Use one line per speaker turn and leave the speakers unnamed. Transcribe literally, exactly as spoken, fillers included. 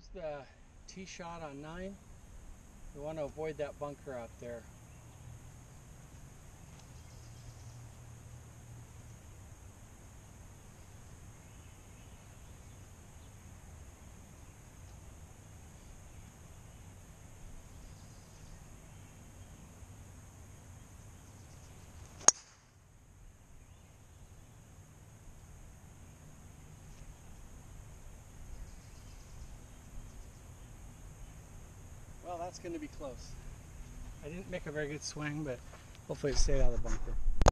Here's the tee shot on nine. We want to avoid that bunker out there. Well, that's going to be close. I didn't make a very good swing, but hopefully it stayed out of the bunker.